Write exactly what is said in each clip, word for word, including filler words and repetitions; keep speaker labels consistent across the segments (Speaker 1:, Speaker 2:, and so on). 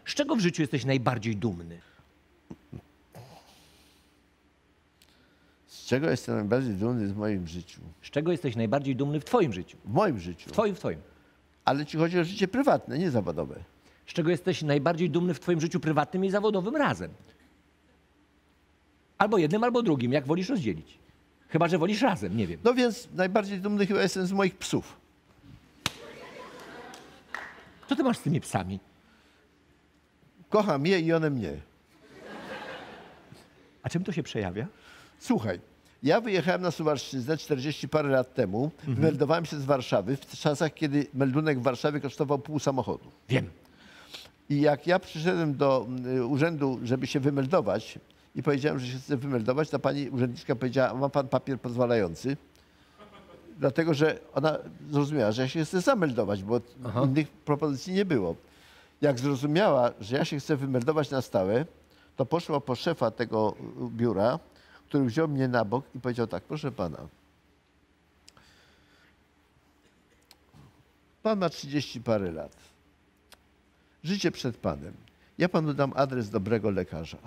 Speaker 1: Z czego w życiu jesteś najbardziej dumny?
Speaker 2: Z czego jestem najbardziej dumny w moim życiu?
Speaker 1: Z czego jesteś najbardziej dumny w twoim życiu?
Speaker 2: W moim życiu.
Speaker 1: W twoim, w twoim.
Speaker 2: Ale ci chodzi o życie prywatne, nie zawodowe.
Speaker 1: Z czego jesteś najbardziej dumny w twoim życiu prywatnym i zawodowym razem? Albo jednym, albo drugim, jak wolisz rozdzielić. Chyba że wolisz razem, nie wiem.
Speaker 2: No więc najbardziej dumny chyba jestem z moich psów.
Speaker 1: Co ty masz z tymi psami?
Speaker 2: Kocham je i one mnie.
Speaker 1: A czym to się przejawia?
Speaker 2: Słuchaj, ja wyjechałem na Suwalszczyznę czterdzieści parę lat temu. Mhm. Meldowałem się z Warszawy w czasach, kiedy meldunek w Warszawie kosztował pół samochodu.
Speaker 1: Wiem.
Speaker 2: I jak ja przyszedłem do y, urzędu, żeby się wymeldować i powiedziałem, że się chcę wymeldować, to pani urzędniczka powiedziała, ma pan papier pozwalający? Dlatego, że ona zrozumiała, że ja się chcę zameldować, bo Aha. innych propozycji nie było. Jak zrozumiała, że ja się chcę wymeldować na stałe, to poszła po szefa tego biura, który wziął mnie na bok i powiedział tak, proszę pana, pan ma trzydzieści parę lat. Życie przed panem. Ja panu dam adres dobrego lekarza.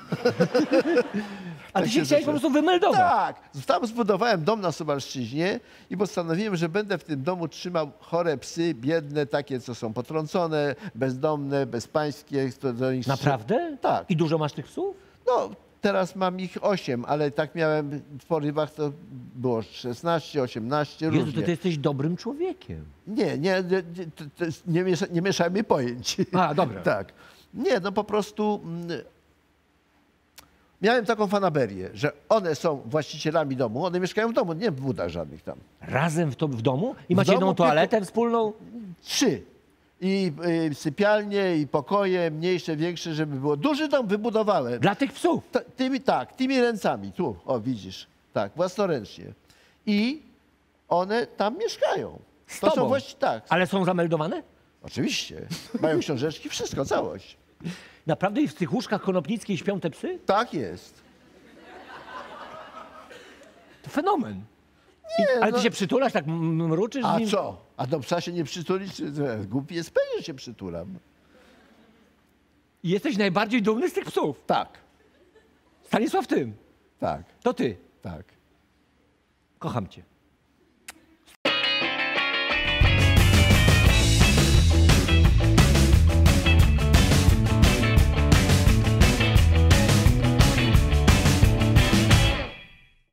Speaker 1: A ty się chciałeś po prostu wymeldować?
Speaker 2: Tak. Tam zbudowałem dom na Suwalszczyźnie i postanowiłem, że będę w tym domu trzymał chore psy, biedne, takie, co są potrącone, bezdomne, bezpańskie. To do nich
Speaker 1: Naprawdę?
Speaker 2: Tak.
Speaker 1: I dużo masz tych psów?
Speaker 2: No, teraz mam ich osiem, ale tak miałem w porywach, to było szesnaście, osiemnaście,
Speaker 1: Jezu,
Speaker 2: różnie.
Speaker 1: to ty jesteś dobrym człowiekiem.
Speaker 2: Nie, nie, nie, to, to nie, miesza, nie mieszajmy pojęć.
Speaker 1: A, dobra.
Speaker 2: Tak. Nie, no po prostu mm, miałem taką fanaberię, że one są właścicielami domu, one mieszkają w domu, nie w budach żadnych tam.
Speaker 1: Razem w, to, w domu? I
Speaker 2: W
Speaker 1: macie
Speaker 2: domu
Speaker 1: jedną toaletę wspólną?
Speaker 2: Trzy. I y, sypialnie, i pokoje, mniejsze, większe, żeby było. Duży dom wybudowałem.
Speaker 1: Dla tych psów?
Speaker 2: Ta, tymi, tak, tymi ręcami. Tu, o widzisz. Tak, własnoręcznie. I one tam mieszkają.
Speaker 1: Z
Speaker 2: To
Speaker 1: tobą?
Speaker 2: są właści- tak.
Speaker 1: Ale są zameldowane?
Speaker 2: Oczywiście. Mają książeczki, wszystko, całość.
Speaker 1: Naprawdę i w tych łóżkach Konopnickiej śpią te psy?
Speaker 2: Tak jest.
Speaker 1: To fenomen.
Speaker 2: Nie,
Speaker 1: I, ale ty
Speaker 2: no-
Speaker 1: się przytulasz, tak m- mruczysz
Speaker 2: A
Speaker 1: z nim?
Speaker 2: co? A do psa się nie przytulić? Głupi jest pewnie, że się przytulam.
Speaker 1: I jesteś najbardziej dumny z tych psów.
Speaker 2: Tak,
Speaker 1: Stanisław tym.
Speaker 2: tak,
Speaker 1: To ty.
Speaker 2: tak.
Speaker 1: Kocham cię.